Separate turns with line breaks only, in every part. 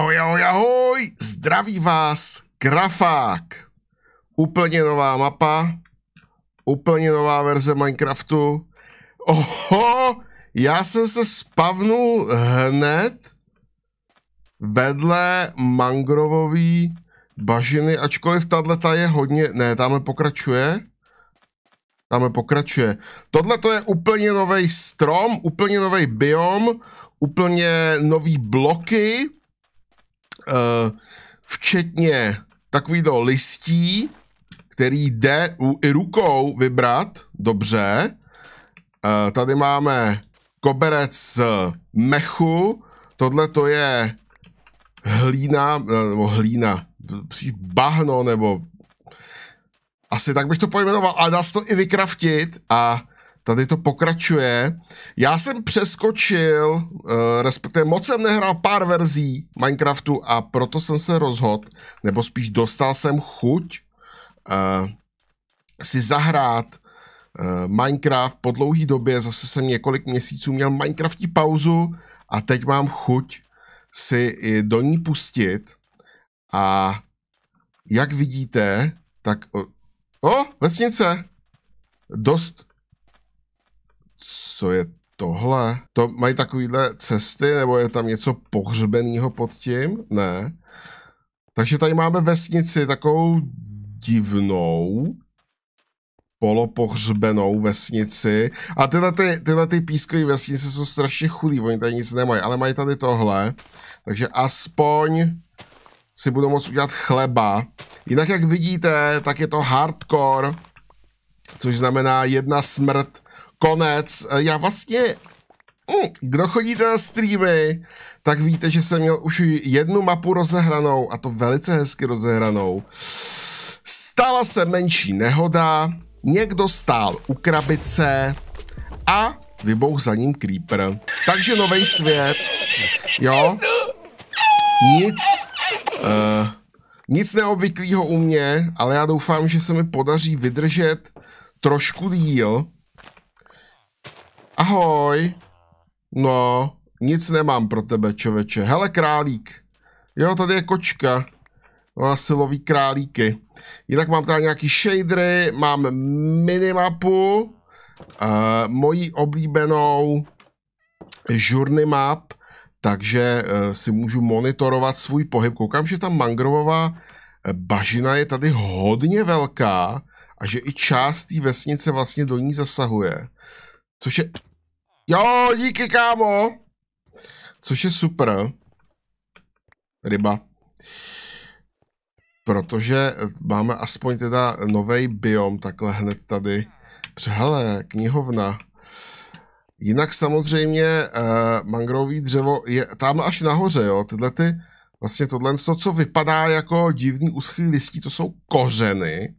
Ahoj, ahoj, ahoj, zdraví vás Grafák. Úplně nová mapa, úplně nová verze Minecraftu. Oho, já jsem se spavnul hned vedle mangrovový bažiny, ačkoliv tato je hodně, ne, tamhle pokračuje. Tohle to je úplně nový strom, úplně nový biom, úplně nový bloky, včetně takovýto listí, který jde i rukou vybrat, dobře. Tady máme koberec mechu, tohle to je hlína, bahno, nebo asi tak bych to pojmenoval, ale dá se to i vykraftit a tady to pokračuje. Já jsem přeskočil, respektive moc jsem nehrál pár verzí Minecraftu a proto jsem se rozhodl, nebo spíš dostal jsem chuť si zahrát Minecraft po dlouhé době. Zase jsem několik měsíců měl Minecraftí pauzu a teď mám chuť si i do ní pustit. A jak vidíte, tak... vesnice! Dost... Co je tohle? To mají takovýhle cesty, nebo je tam něco pohřbenýho pod tím? Ne. Takže tady máme vesnici takovou divnou, polopohřbenou vesnici. A tyhle ty pískové vesnice jsou strašně chudý, oni tady nic nemají, ale mají tady tohle. Takže aspoň si budou moct udělat chleba. Jinak jak vidíte, tak je to hardcore, což znamená jedna smrt, konec. Já vlastně, kdo chodíte na streamy, tak víte, že jsem měl už jednu mapu rozehranou, a to velice hezky rozehranou. Stala se menší nehoda, někdo stál u krabice a vybouch za ním creeper. Takže nový svět, jo, nic neobvyklého u mě, ale já doufám, že se mi podaří vydržet trošku díl. Ahoj. No, nic nemám pro tebe, čověče. Hele, králík. Jo, tady je kočka. No, silový králíky. Jinak mám tady nějaký shadery, mám minimapu, moji oblíbenou journey map, takže si můžu monitorovat svůj pohyb. Koukám, že ta mangrovová bažina je tady hodně velká a že i část té vesnice vlastně do ní zasahuje. Což je... Jo, díky, kámo! Což je super. Ryba. Protože máme aspoň teda novej biom, takhle hned tady. Hele, knihovna. Jinak samozřejmě mangrový dřevo je tam až nahoře, jo. Vlastně tohle, co vypadá jako divný uschlý listí, to jsou kořeny.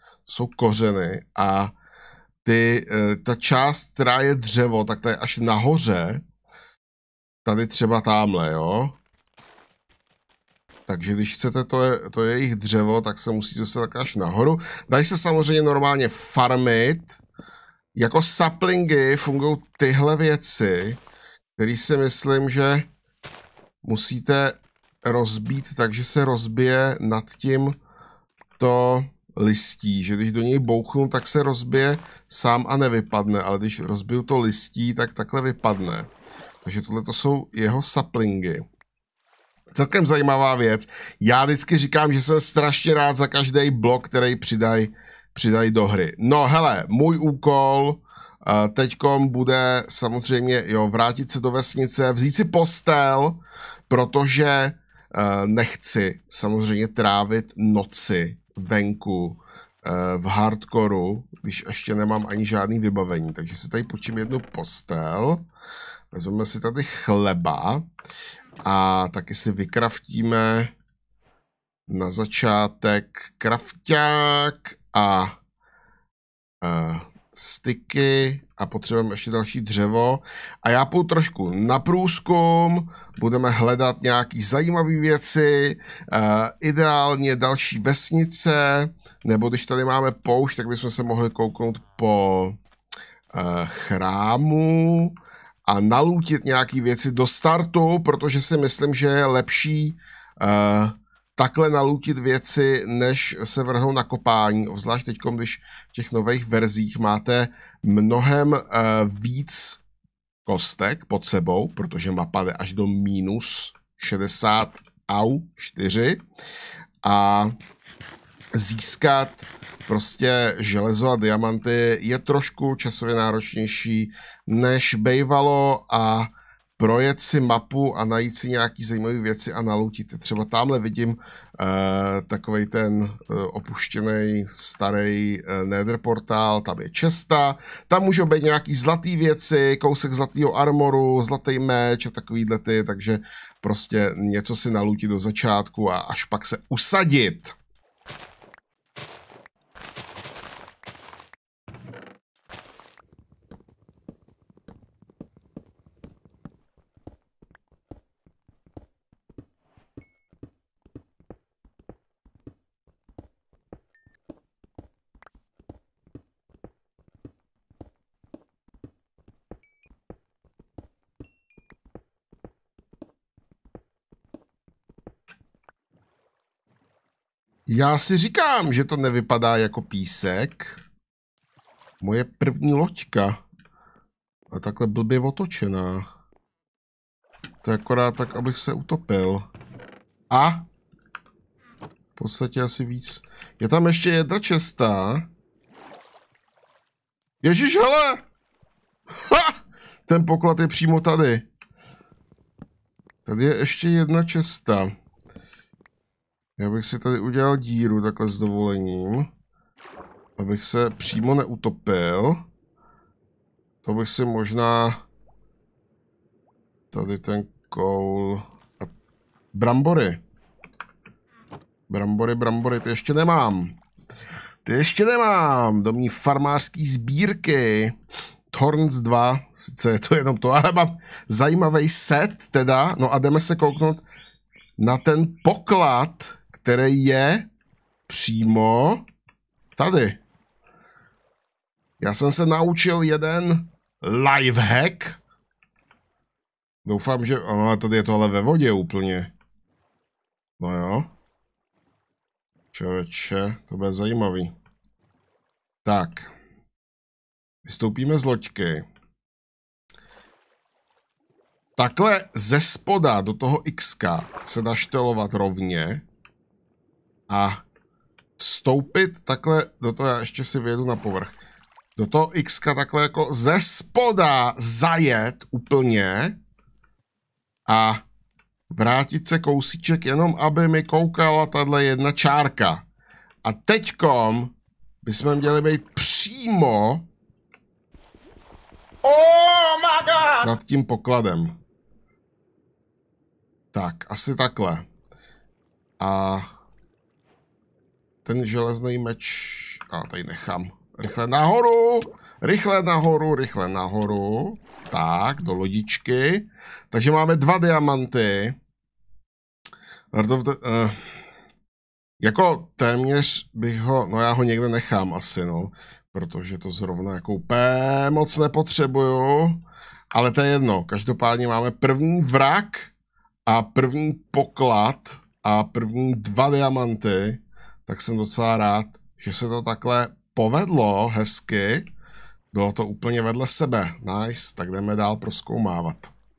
A ta část, která je dřevo, tak to je až nahoře. Tady třeba támhle, jo. Takže když chcete to je jejich dřevo, tak se musíte dostat až nahoru. Dají se samozřejmě normálně farmit. Jako saplingy fungují tyhle věci, které si myslím, že musíte rozbít, takže se rozbije nad tím to listí, že když do něj bouchnu, tak se rozbije sám a nevypadne, ale když rozbiju to listí, tak takhle vypadne. Takže tohle to jsou jeho saplingy. Celkem zajímavá věc. Já vždycky říkám, že jsem strašně rád za každý blok, který přidají do hry. No hele, můj úkol teďkom bude samozřejmě vrátit se do vesnice, vzít si postel, protože nechci samozřejmě trávit noci venku v hardcoru, když ještě nemám ani žádný vybavení. Takže si tady půjčím jednu postel, vezmeme si tady chleba a taky si vykraftíme na začátek krafťák a styky a potřebujeme ještě další dřevo. A já půjdu trošku na průzkum, budeme hledat nějaký zajímavé věci, ideálně další vesnice, nebo když tady máme poušť, tak bychom se mohli kouknout po chrámu a nalútit nějaké věci do startu, protože si myslím, že je lepší takhle nalútit věci, než se vrhnout na kopání, obzvlášť teď, když v těch nových verzích máte mnohem víc kostek pod sebou, protože mapa jde až do minus 60 4 a získat prostě železo a diamanty je trošku časově náročnější, než bejvalo a projet si mapu a najít si nějaký zajímavé věci a naloutit. Třeba tamhle vidím takovej ten opuštěný starý Nether portál, tam je česta, tam můžou být nějaký zlatý věci, kousek zlatého armoru, zlatý meč a takovýhle ty, takže prostě něco si naloutit do začátku a až pak se usadit. Já si říkám, že to nevypadá jako písek. Moje první loďka. A takhle blbě otočená. To je akorát tak, abych se utopil. A? V podstatě asi víc. Je tam ještě jedna česta. Ježiš, hele! Ha! Ten poklad je přímo tady. Tady je ještě jedna česta. Já bych si tady udělal díru takhle s dovolením, abych se přímo neutopil. To bych si možná tady ten koul a brambory. Brambory, ty ještě nemám. Domní farmářský sbírky. Thorns 2, sice je to jenom to, ale mám zajímavý set teda. No a jdeme se kouknout na ten poklad, který je přímo tady. Já jsem se naučil jeden lifehack. Doufám, že... tady je to ale ve vodě úplně. No jo. Člověče, to bude zajímavý. Tak. Vystoupíme z loďky. Takhle ze spoda do toho X se naštelovat rovně a vstoupit takhle do toho, já ještě si vyjedu na povrch, do toho X takhle jako ze spoda zajet úplně a vrátit se kousíček jenom, aby mi koukala tahle jedna čárka. A teďkom bychom měli být přímo nad tím pokladem. Tak, asi takhle. A ten železný meč... tady nechám. Rychle nahoru. Tak, do lodičky. Takže máme 2 diamanty. Jako téměř bych ho... No já ho někde nechám asi, no. Protože to zrovna jako úplně moc nepotřebuju. Ale to je jedno. Každopádně máme první vrak a první poklad a první 2 diamanty. Tak jsem docela rád, že se to takhle povedlo hezky. Bylo to úplně vedle sebe. Nice, tak jdeme dál prozkoumávat.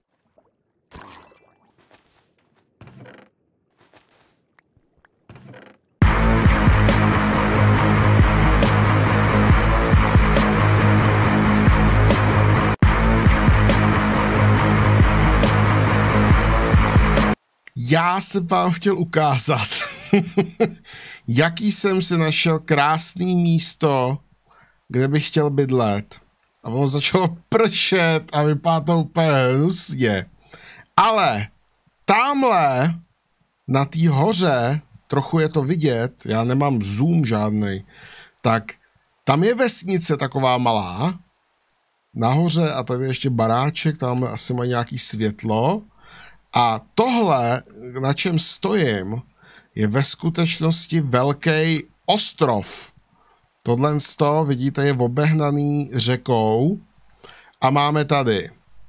Já jsem vám chtěl ukázat, jaký jsem si našel krásný místo, kde bych chtěl bydlet. A ono začalo pršet a vypadá to úplně hnusně. Ale tamhle na té hoře, trochu je to vidět, já nemám zoom žádnej, tak tam je vesnice taková malá, nahoře a tady ještě baráček, tam asi má nějaký světlo. A tohle, na čem stojím, je ve skutečnosti velký ostrov. Tohle vidíte, je obehnaný řekou a máme tady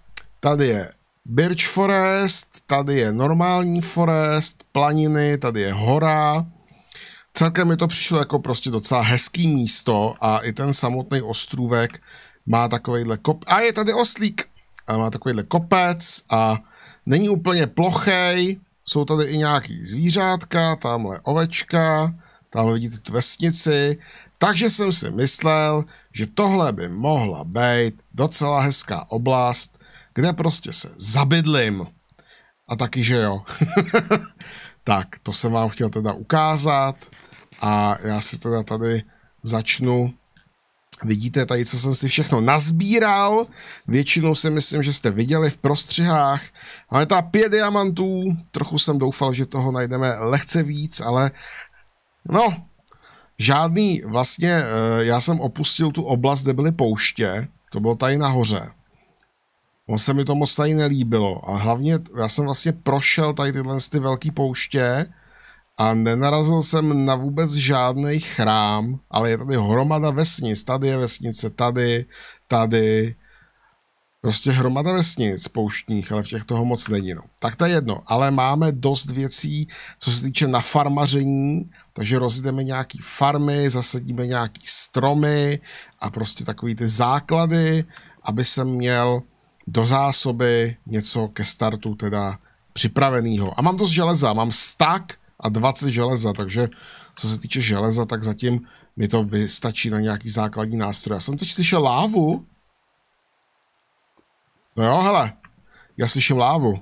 Tady je Birch Forest, tady je normální forest, planiny, tady je hora. Celkem mi to přišlo jako prostě docela hezký místo a i ten samotný ostrůvek má takovejhle a je tady oslík. A má takovýhle kopec a není úplně plochej, jsou tady i nějaký zvířátka, tamhle ovečka, tamhle vidíte tu vesnici, takže jsem si myslel, že tohle by mohla být docela hezká oblast, kde prostě se zabydlím. A taky, že jo. Tak, to jsem vám chtěl teda ukázat a já si teda tady začnu. Vidíte tady, co jsem si všechno nazbíral. Většinou si myslím, že jste viděli v prostřihách. Ale ta 5 diamantů, trochu jsem doufal, že toho najdeme lehce víc, ale no, žádný, vlastně já jsem opustil tu oblast, kde byly pouště, to bylo tady nahoře. On se mi to moc tady nelíbilo a hlavně já jsem vlastně prošel tady tyhle ty velký pouště a nenarazil jsem na vůbec žádný chrám, ale je tady hromada vesnic, tady je vesnice, tady, prostě hromada vesnic pouštních, ale v těch toho moc není, no. Tak to je jedno, ale máme dost věcí, co se týče nafarmaření, takže rozjedeme nějaký farmy, zasadíme nějaký stromy a prostě takový ty základy, aby jsem měl do zásoby něco ke startu teda připravenýho. A mám dost železa, mám stack a 20 železa, takže co se týče železa, tak zatím mi to vystačí na nějaký základní nástroj. Já jsem teď slyšel lávu. No jo, hele, já slyším lávu.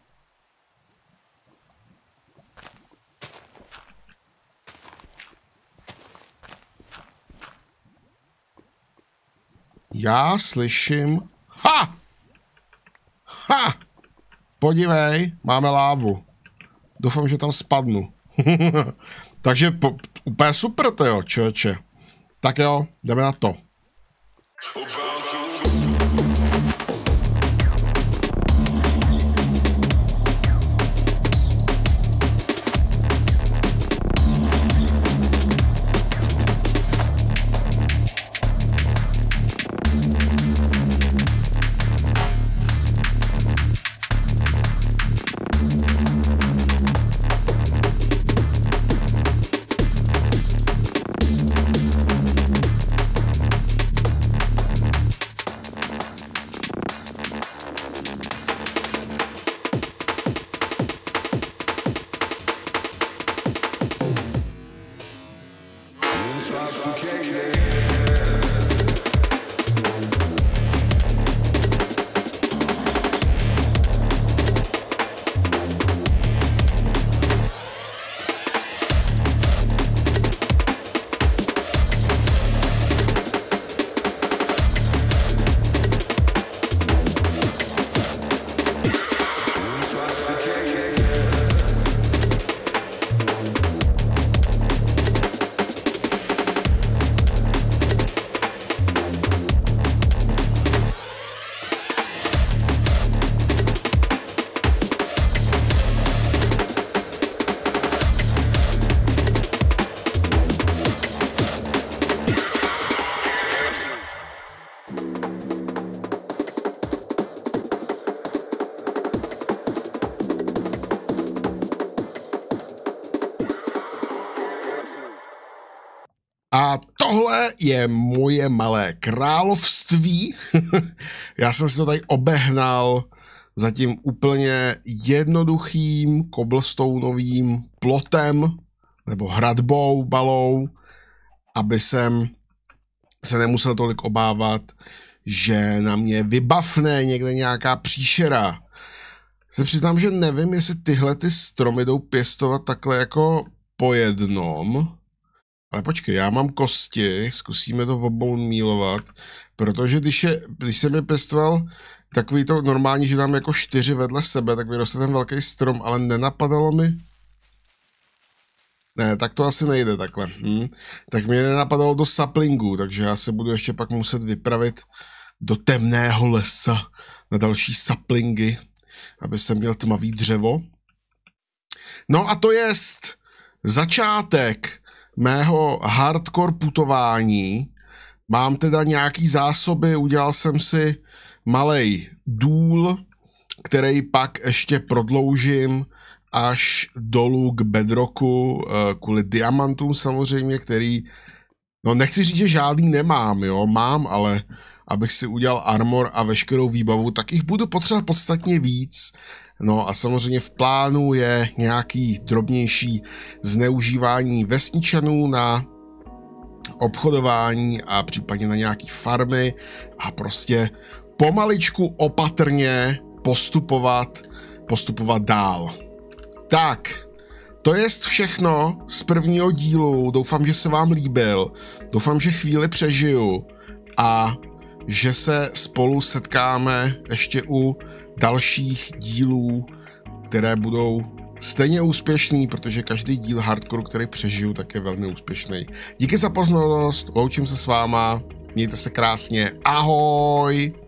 Já slyším... Ha! Ha! Podívej, máme lávu. Doufám, že tam spadnu. Takže úplně super to jo, člověče. Tak jo, jdeme na to. A tohle je moje malé království. Já jsem si to tady obehnal zatím úplně jednoduchým cobblestoneovým plotem nebo hradbou, balou, aby jsem se nemusel tolik obávat, že na mě vybafne někde nějaká příšera. Se přiznám, že nevím, jestli tyhle ty stromy jdou pěstovat takhle jako po jednom. Ale počkej, já mám kosti, zkusíme to obonmílovat, protože když jsem je pěstoval takový to normální, že dám jako 4 vedle sebe, tak vyroste ten velký strom, ale nenapadalo mi. Ne, tak to asi nejde takhle. Tak mě nenapadalo do saplingů, takže já se budu ještě pak muset vypravit do temného lesa na další saplingy, aby jsem měl tmavý dřevo. No a to jest začátek mého hardcore putování. Mám teda nějaký zásoby, udělal jsem si malej důl, který pak ještě prodloužím až dolů k bedrocku, kvůli diamantům samozřejmě, který, no nechci říct, že žádný nemám, jo, mám, ale abych si udělal armor a veškerou výbavu, tak jich budu potřebovat podstatně víc. No a samozřejmě v plánu je nějaký drobnější zneužívání vesničanů na obchodování a případně na nějaký farmy a prostě pomaličku opatrně postupovat dál. Tak, to je všechno z prvního dílu. Doufám, že se vám líbil. Doufám, že chvíli přežiju a že se spolu setkáme ještě u dalších dílů, které budou stejně úspěšný, protože každý díl hardcore, který přežiju, tak je velmi úspěšný. Díky za pozornost, loučím se s váma, mějte se krásně, ahoj!